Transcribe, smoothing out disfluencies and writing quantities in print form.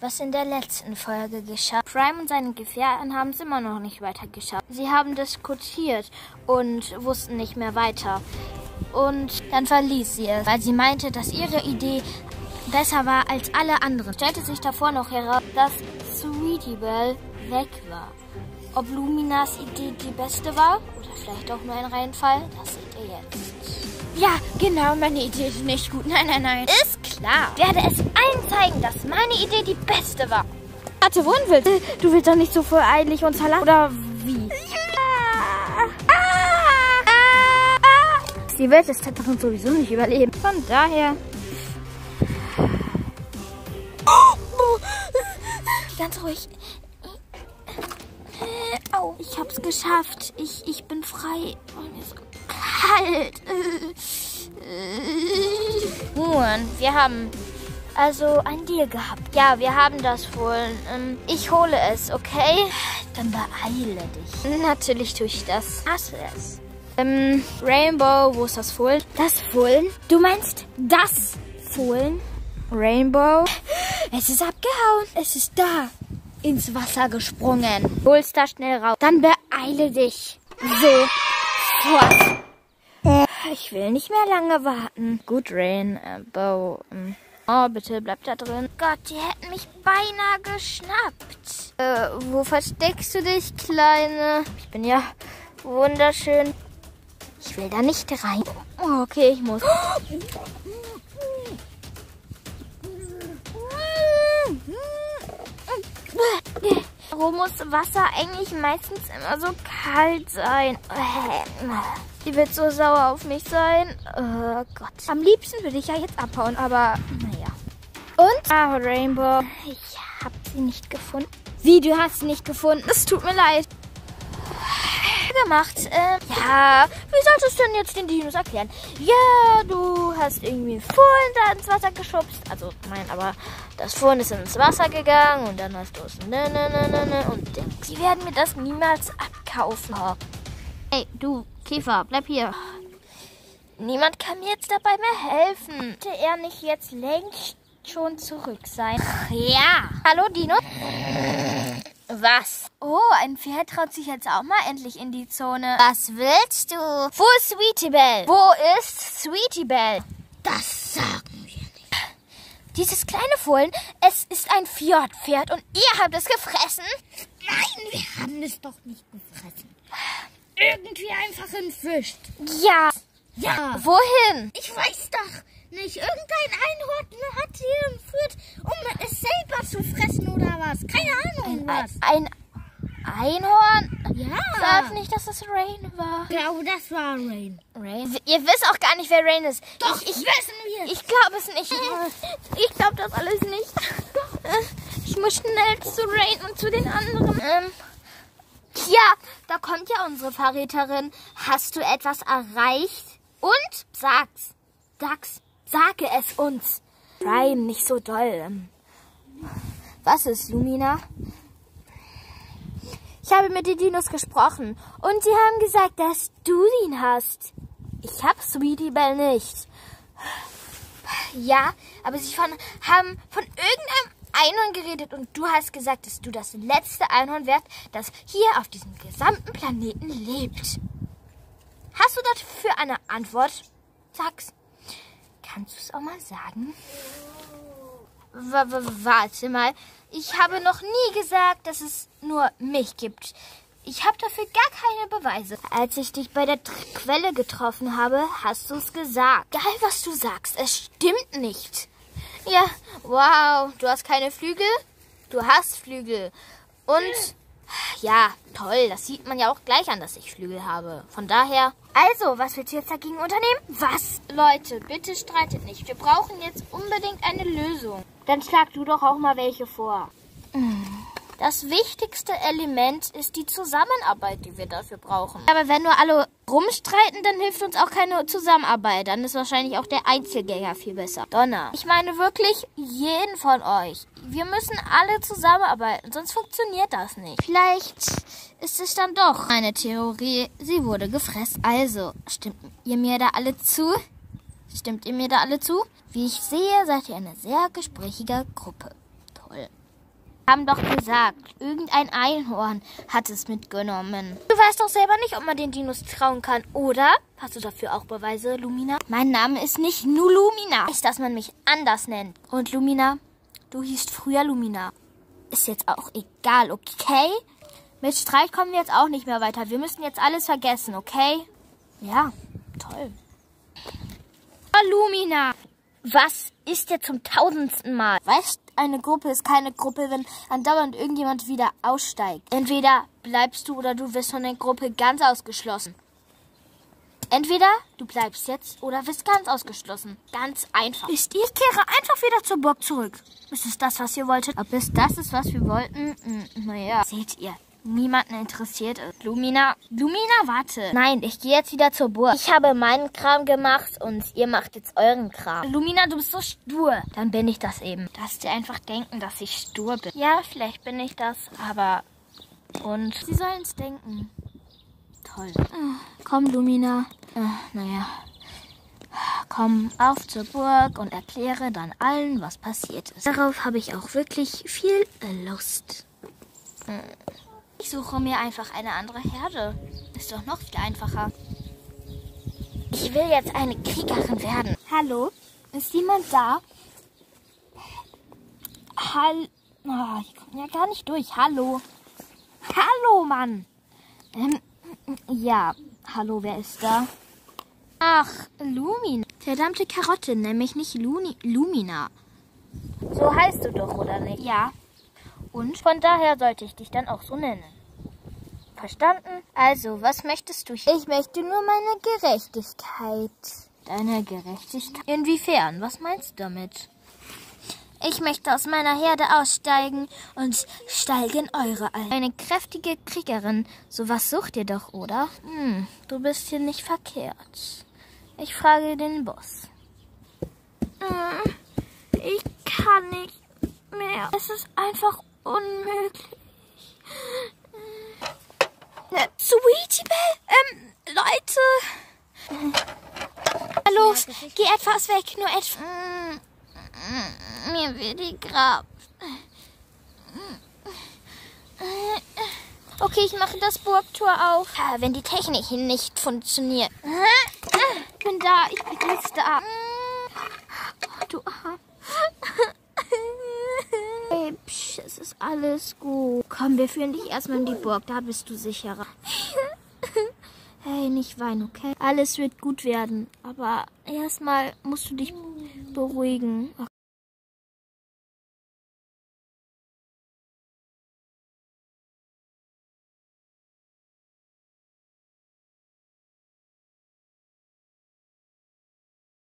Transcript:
was in der letzten Folge geschah. Prime und seine Gefährten haben es immer noch nicht weiter geschafft. Sie haben diskutiert und wussten nicht mehr weiter. Und dann verließ sie es, weil sie meinte, dass ihre Idee besser war als alle anderen. Stellte sich davor noch heraus, dass Sweetie Belle weg war. Ob Luminas Idee die beste war oder vielleicht auch nur ein Reinfall, das seht ihr jetzt. Ja, genau, meine Idee ist nicht gut. Nein, nein, nein. Ist klar. Ich werde es allen zeigen, dass meine Idee die beste war. Warte, wohin willst du? Du willst doch nicht so voreilig uns verlassen, oder wie? Die Welt ist einfach uns sowieso nicht überleben. Von daher... Ganz ruhig. Au, ich hab's geschafft. Ich bin frei. Oh, mir ist kalt. Wir haben also ein Deal gehabt. Ja, wir haben das Fohlen. Ich hole es, okay? Dann beeile dich. Natürlich tue ich das. Hast du es? Rainbow, wo ist das Fohlen? Das Fohlen? Du meinst das Fohlen? Rainbow? Es ist abgehauen. Es ist da. Ins Wasser gesprungen. Hol's da schnell raus. Dann beeile dich. Sofort. Ich will nicht mehr lange warten. Gut, Rainbow. Oh, bitte bleib da drin. Gott, die hätten mich beinahe geschnappt. Wo versteckst du dich, Kleine? Ich bin ja wunderschön. Ich will da nicht rein. Oh, okay, ich muss. Warum muss Wasser eigentlich meistens immer so kalt sein? Die wird so sauer auf mich sein. Oh Gott. Am liebsten würde ich ja jetzt abhauen, aber naja. Und? Ah, Rainbow. Ich habe sie nicht gefunden. Wie, du hast sie nicht gefunden? Es tut mir leid. Gemacht. Ja, wie solltest du denn jetzt den Dinos erklären? Ja, du hast irgendwie Fohlen da ins Wasser geschubst. Also, nein, aber das Fohlen ist ins Wasser gegangen und dann hast du es und sie werden mir das niemals abkaufen. Hey, du, Käfer, bleib hier. Niemand kann mir jetzt dabei mehr helfen. Könnte er nicht jetzt längst schon zurück sein? Ja. Hallo, Dino? Was? Oh, ein Pferd traut sich jetzt auch mal endlich in die Zone. Was willst du? Wo ist Sweetie Belle? Wo ist Sweetie Belle? Das sagen wir nicht. Dieses kleine Fohlen, es ist ein Fjordpferd und ihr habt es gefressen? Nein, wir haben es doch nicht gefressen. Irgendwie einfach entwischt. Ja. Ja. Wohin? Ich weiß doch nicht. Irgendein Einhorn hat sie entführt, um es selber zu fressen oder was. Keine Ahnung was. Ein Einhorn? Ja. Sag nicht, dass es Rain war. Ich glaube, das war Rain. Rain? Ihr wisst auch gar nicht, wer Rain ist. Doch, wissen wir. Ich glaube es nicht. Ich glaube das alles nicht. Ich muss schnell zu Rain und zu den anderen. Ja, da kommt ja unsere Verräterin. Hast du etwas erreicht? Und? Sag's. Sage es uns. Ryan, nicht so doll. Was ist, Lumina? Ich habe mit den Dinos gesprochen und sie haben gesagt, dass du ihn hast. Ich habe Sweetie Belle nicht. Ja, aber sie haben von irgendeinem Einhorn geredet und du hast gesagt, dass du das letzte Einhorn wärst, das hier auf diesem gesamten Planeten lebt. Hast du dafür eine Antwort? Sag's. Kannst du es auch mal sagen? Warte mal. Ich habe noch nie gesagt, dass es nur mich gibt. Ich habe dafür gar keine Beweise. Als ich dich bei der Quelle getroffen habe, hast du es gesagt. Egal, was du sagst, es stimmt nicht. Ja, wow, du hast keine Flügel? Du hast Flügel. Und ja, toll, das sieht man ja auch gleich an, dass ich Flügel habe. Von daher... Also, was willst du jetzt dagegen unternehmen? Was? Leute, bitte streitet nicht. Wir brauchen jetzt unbedingt eine Lösung. Dann schlag du doch auch mal welche vor. Das wichtigste Element ist die Zusammenarbeit, die wir dafür brauchen. Aber wenn nur alle rumstreiten, dann hilft uns auch keine Zusammenarbeit. Dann ist wahrscheinlich auch der Einzelgänger viel besser. Donner. Ich meine wirklich jeden von euch. Wir müssen alle zusammenarbeiten, sonst funktioniert das nicht. Vielleicht ist es dann doch eine Theorie. Sie wurde gefressen. Also, stimmt ihr mir da alle zu? Stimmt ihr mir da alle zu? Wie ich sehe, seid ihr eine sehr gesprächige Gruppe. Toll. Haben doch gesagt, irgendein Einhorn hat es mitgenommen. Du weißt doch selber nicht, ob man den Dinos trauen kann, oder? Hast du dafür auch Beweise, Lumina? Mein Name ist nicht nur Lumina. Nicht, dass man mich anders nennt. Und Lumina, du hießt früher Lumina. Ist jetzt auch egal, okay? Mit Streit kommen wir jetzt auch nicht mehr weiter. Wir müssen jetzt alles vergessen, okay? Ja, toll. Oh, Lumina, was ist dir zum 1000. Mal? Weißt, eine Gruppe ist keine Gruppe, wenn andauernd irgendjemand wieder aussteigt. Entweder bleibst du oder du wirst von der Gruppe ganz ausgeschlossen. Entweder du bleibst jetzt oder wirst ganz ausgeschlossen. Ganz einfach. Ich kehre einfach wieder zur Burg zurück. Ist es das, was ihr wolltet? Ob es das ist, was wir wollten? Naja, seht ihr. Niemanden interessiert ist. Lumina, warte. Nein, ich gehe jetzt wieder zur Burg. Ich habe meinen Kram gemacht und ihr macht jetzt euren Kram. Lumina, du bist so stur. Dann bin ich das eben. Darfst dir einfach denken, dass ich stur bin. Ja, vielleicht bin ich das, aber... Und? Sie sollen es denken. Toll. Komm, Lumina. Naja. Komm auf zur Burg und erkläre dann allen, was passiert ist. Darauf habe ich auch wirklich viel Lust. Ich suche mir einfach eine andere Herde. Ist doch noch viel einfacher. Ich will jetzt eine Kriegerin werden. Hallo? Ist jemand da? Oh, ich komme ja gar nicht durch. Hallo? Hallo, Mann. Ja, hallo, wer ist da? Ach, Lumina. Verdammte Karotte, nämlich nicht Lumina. So heißt du doch, oder nicht? Ja. Und von daher sollte ich dich dann auch so nennen. Verstanden? Also, was möchtest du hier? Ich möchte nur meine Gerechtigkeit. Deine Gerechtigkeit? Inwiefern? Was meinst du damit? Ich möchte aus meiner Herde aussteigen und steige in eure ein. Eine kräftige Kriegerin. Sowas sucht ihr doch, oder? Du bist hier nicht verkehrt. Ich frage den Boss. Ich kann nicht mehr. Es ist einfach unmöglich. Sweetie Belle, Leute. Los, geh etwas weg, nur etwas. Mir wird die Grab. Okay, ich mache das Burgtor auf. Wenn die Technik nicht funktioniert. Ich bin da, ich bin jetzt da. Oh, du Arm. Hey, es ist alles gut. Komm, wir führen dich erstmal in die Burg, da bist du sicherer. Hey, nicht weinen, okay? Alles wird gut werden, aber erstmal musst du dich beruhigen.